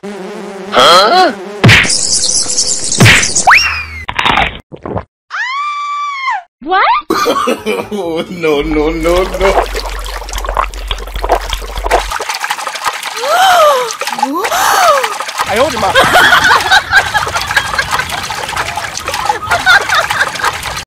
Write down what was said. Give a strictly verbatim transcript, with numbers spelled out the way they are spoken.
Huh? What? No, no, no, no. I hold him up.